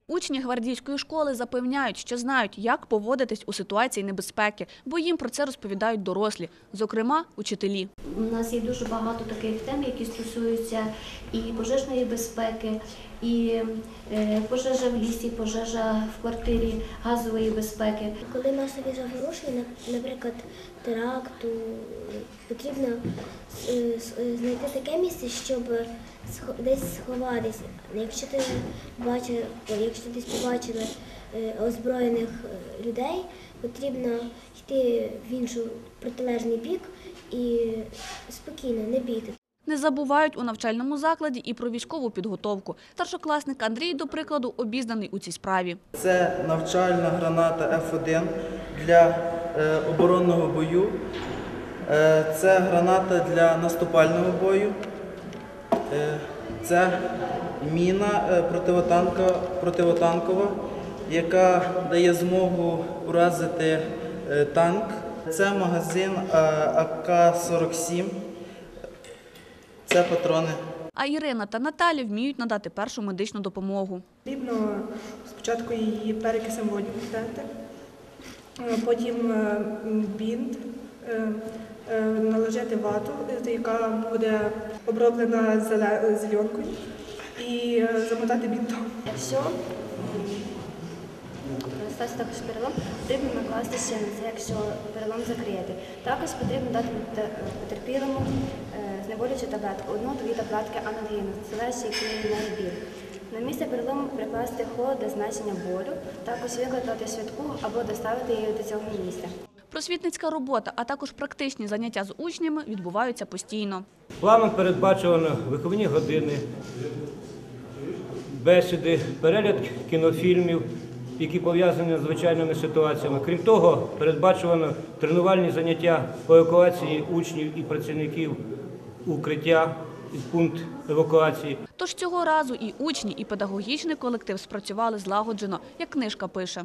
Учні гвардійської школи запевняють, що знають, як поводитись у ситуації небезпеки, бо їм про це розповідають дорослі, зокрема, учителі. У нас є дуже багато таких тем, які стосуються і пожежної безпеки, і пожежа в лісі, пожежа в квартирі, газової безпеки. Коли масові заворушення, наприклад, теракту, потрібно знайти таке місце, щоб десь сховатися. Якщо десь побачили озброєних людей, потрібно йти в інший протилежний бік і спокійно, не бійти. Не забувають у навчальному закладі і про військову підготовку. Старшокласник Андрій, до прикладу, обізнаний у цій справі. Це навчальна граната F1 для оборонного бою. Це граната для наступального бою. Це міна противотанкова, яка дає змогу уразити танк. Це магазин АК-47. Це патрони. А Ірина та Наталя вміють надати першу медичну допомогу. Потрібно спочатку її перекисом воду дати, потім бінт, наложити вату, яка буде оброблена зеленкою, і замотати бінтом. Якщо стався також перелом, потрібно накласти ще на це, якщо перелом закрити. Також потрібно дати потерпілому знеболюючу таблетку, 1-2 таблетки анальгіну, залежить, який має біль. На місце перелому прикласти холод до зменшення болю, також викликати швидку або доставити її до цього місця. Просвітницька робота, а також практичні заняття з учнями відбуваються постійно. Планом передбачено виховні години, бесіди, перегляд кінофільмів, які пов'язані з надзвичайними ситуаціями. Крім того, передбачено тренувальні заняття по евакуації учнів і працівників укриття, пункт евакуації. Тож цього разу і учні, і педагогічний колектив спрацювали злагоджено, як книжка пише.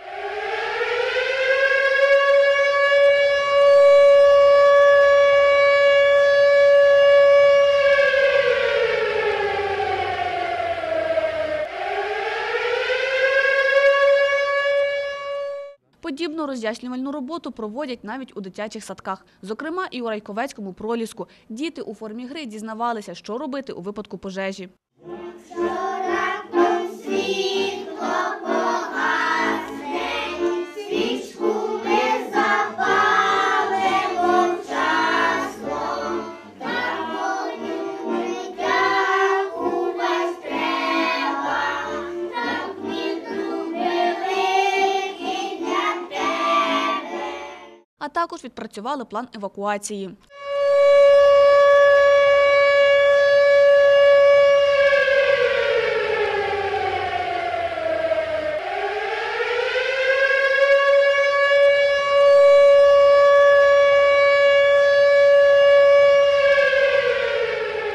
Подібну роз'яснювальну роботу проводять навіть у дитячих садках, зокрема і у Райковецькому проліску. Діти у формі гри дізнавалися, що робити у випадку пожежі. А також відпрацювали план евакуації.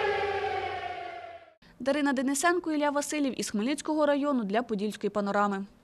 Дарина Денисенко, Ілля Васильєв із Хмельницького району для Подільської панорами.